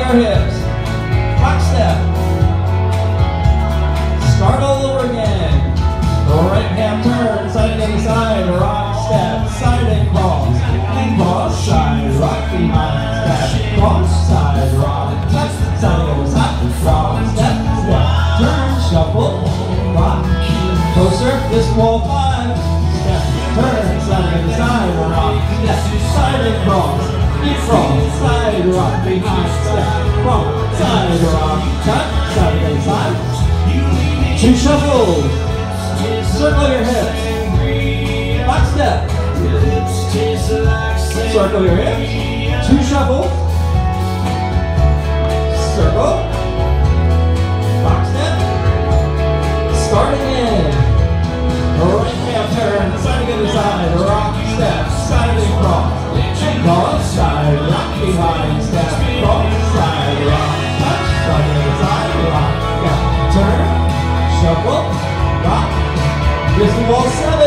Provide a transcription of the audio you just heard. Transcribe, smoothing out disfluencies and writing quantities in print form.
your hips. Rock step. Start all over again. Right hand turn, side to side, rock step, side and cross, side, rock behind, step, cross, side, rock, step, side to side, rock, step, step, turn, shuffle, rock, closer, this wall 5, step, turn, side to side, rock, step, side and cross, side, rock behind, step, cross, side, rock, cut, side to side, 2 shuffles. Circle your hips. Back step. Circle your hips. 2 shuffles. Circle. Back step. Start again. Right hand turn. Side to the side. Rock step. Side and cross. Cross. Side. Rock behind. Step. Cross. Side. Rock. Touch. Side to the side. Rock. Turn. Shuffle. Rock. This is wall 7.